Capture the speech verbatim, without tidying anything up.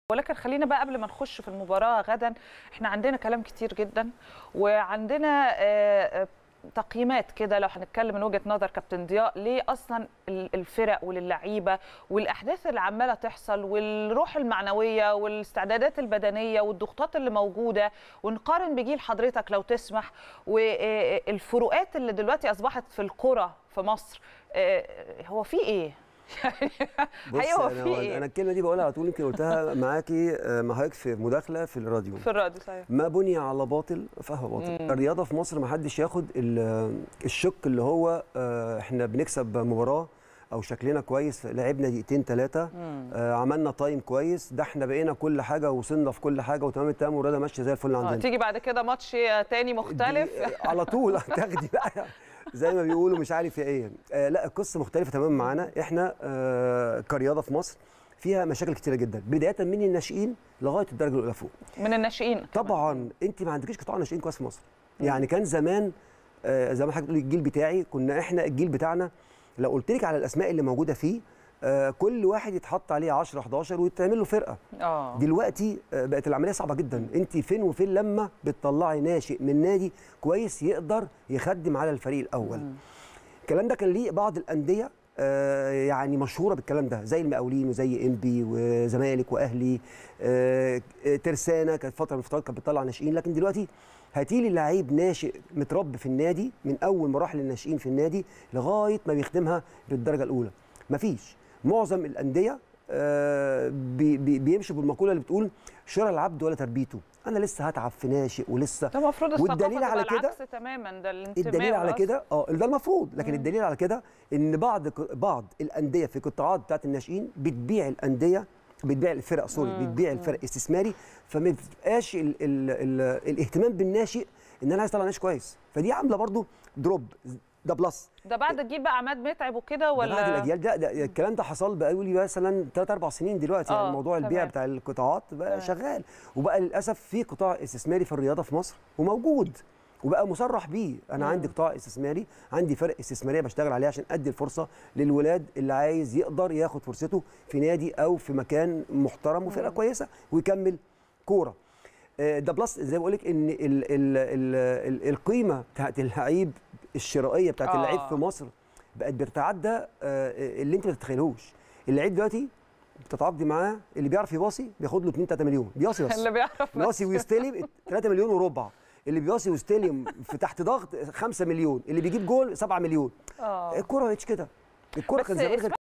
ولكن خلينا بقى قبل ما نخش في المباراة غدا، احنا عندنا كلام كتير جدا وعندنا آه تقييمات كده. لو هنتكلم من وجهة نظر كابتن ضياء، ليه اصلا الفرق وللعيبه والاحداث اللي عماله تحصل والروح المعنويه والاستعدادات البدنيه والضغوطات اللي موجوده، ونقارن بجيل حضرتك لو تسمح، والفروقات اللي دلوقتي اصبحت في الكرة في مصر، هو في ايه؟ بص هو في ايه؟ انا الكلمه دي بقولها على طول، يمكن قلتها معاكي مع حضرتك في مداخله في الراديو. في الراديو صحيح. ما بني على باطل فهو باطل. مم. الرياضه في مصر ما حدش ياخد الشق اللي هو احنا بنكسب مباراه او شكلنا كويس، لعبنا دقيقتين ثلاثه، آه عملنا تايم كويس، ده احنا بقينا كل حاجه وصلنا في كل حاجه وتمام التمام والرياضه ماشيه زي الفل عندنا. اه تيجي بعد كده ماتش تاني مختلف على طول تاخدي بقى زي ما بيقولوا مش عارف يا ايه. آه لا القصه مختلفه تماما معانا. احنا آه كرياضه في مصر فيها مشاكل كتيره جدا، بدايه من الناشئين لغايه الدرجه الاولى فوق. من الناشئين طبعا كمان. انت ما عندكيش قطاع ناشئين كويس في مصر. مم. يعني كان زمان آه زي ما حضرتك بتقولي الجيل بتاعي، كنا احنا الجيل بتاعنا لو قلت لك على الاسماء اللي موجوده فيه آه كل واحد يتحط عليه عشرة حداشر ويتعمل له فرقه. اه دلوقتي آه بقت العمليه صعبه جدا. انت فين وفين لما بتطلعي ناشئ من نادي كويس يقدر يخدم على الفريق الاول. مم. الكلام ده كان ليه بعض الانديه آه يعني مشهوره بالكلام ده، زي المقاولين وزي انبي وزمالك واهلي. آه ترسانه كانت فتره من الفترات كانت بتطلع ناشئين، لكن دلوقتي هاتي لي لعيب ناشئ متربي في النادي من اول مراحل الناشئين في النادي لغايه ما بيخدمها بالدرجه الاولى، مفيش. معظم الانديه آه بي بي بيمشوا بالمقوله اللي بتقول شراء العبد ولا تربيته. انا لسه هتعب في ناشئ ولسه، ده المفروض والدليل على كده العكس تماما، ده الانتماء. الدليل على كده اه ده المفروض، لكن مم. الدليل على كده ان بعض بعض الانديه في القطاعات بتاعت الناشئين بتبيع الانديه، بتبيع الفرق سوري بتبيع الفرق استثماري، فما بتبقاش ال ال ال الاهتمام بالناشئ ان انا عايز اطلع ناشئ كويس، فدي عامله برضو دروب. ده بلس ده بعد الجيل بقى عماد متعب وكده ولا بعد الاجيال؟ ده, ده الكلام ده حصل بقى لي مثلا ثلاث اربع سنين دلوقتي. يعني موضوع البيع بتاع القطاعات بقى تمام. شغال، وبقى للاسف في قطاع استثماري في الرياضه في مصر وموجود وبقى مصرح بيه. انا مم. عندي قطاع استثماري، عندي فرق استثماريه بشتغل عليه عشان ادي الفرصه للولاد اللي عايز يقدر ياخد فرصته في نادي او في مكان محترم وفرقه كويسه ويكمل كوره. ده بلس زي ما بقول لك ان ال ال ال ال القيمه بتاعت اللعيب الشرائيه بتاعت آه. اللعيب في مصر بقت بتتعدى اللي انت ما تتخيلهوش. اللعيب دلوقتي بتتعاقدي معاه اللي بيعرف يباصي بياخد له اتنين تلاتة مليون بياصي بس اللي بيعرف يباصي ويستلم تلاتة مليون وربع، اللي بيباصي ويستلم في تحت ضغط خمسة مليون، اللي بيجيب جول سبعة مليون. اه الكوره ما بقتش كده، الكوره كان زمان